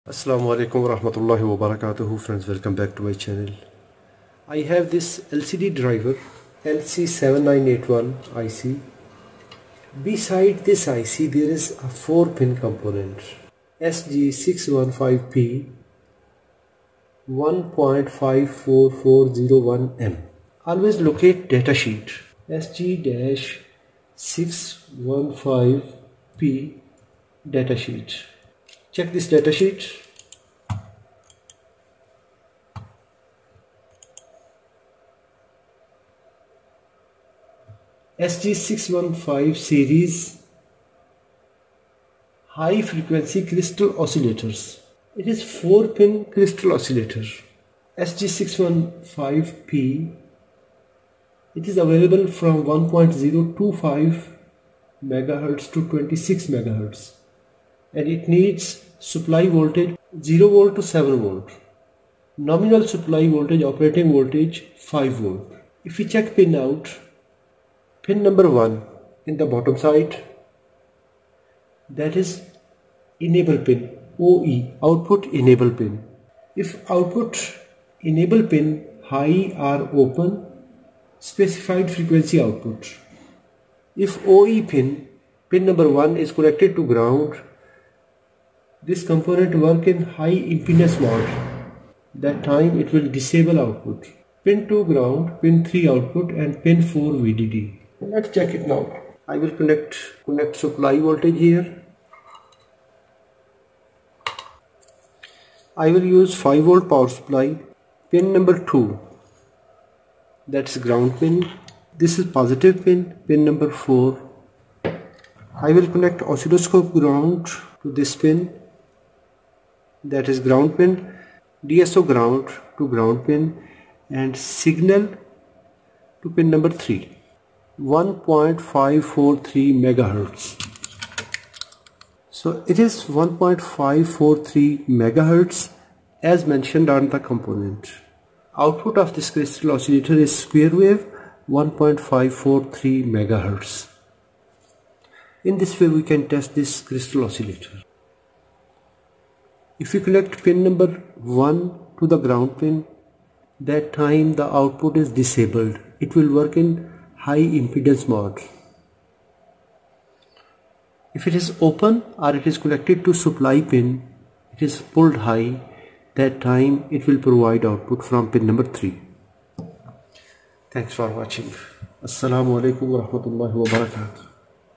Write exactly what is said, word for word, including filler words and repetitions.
Assalamu alaikum wa rahmatullahi wa barakatuhu. Friends, welcome back to my channel. I have this L C D driver L C seven nine eight one I C. Beside this I C there is a four pin component S G six one five P one point five four four zero one M. Always locate datasheet S G six one five P datasheet. Check this datasheet. S G six one five series high frequency crystal oscillators. It is four pin crystal oscillator S G six one five P. It is available from one point zero two five megahertz to twenty-six megahertz, and it needs supply voltage zero volt to seven volt, nominal supply voltage operating voltage five volt. If we check pin out, pin number one in the bottom side, that is enable pin, O E, output enable pin. If output enable pin high or open, specified frequency output. If O E pin, pin number one is connected to ground, this component work in high impedance mode. That time it will disable output. Pin two ground, pin three output, and pin four V D D. Let's check it now. I will connect connect supply voltage here. I will use five volt power supply. Pin number two, that's ground pin. This is positive pin, pin number four. I will connect oscilloscope ground to this pin, that is ground pin, D S O ground to ground pin, and signal to pin number three, one point five four three megahertz. So it is one point five four three megahertz as mentioned on the component. Output of this crystal oscillator is square wave one point five four three megahertz. In this way we can test this crystal oscillator. If you connect pin number one to the ground pin, that time the output is disabled. It will work in high impedance mode. If it is open or it is connected to supply pin, it is pulled high, that time it will provide output from pin number three. Thanks for watching. Assalamu alaikum wa rahmatullahi wa barakatuh.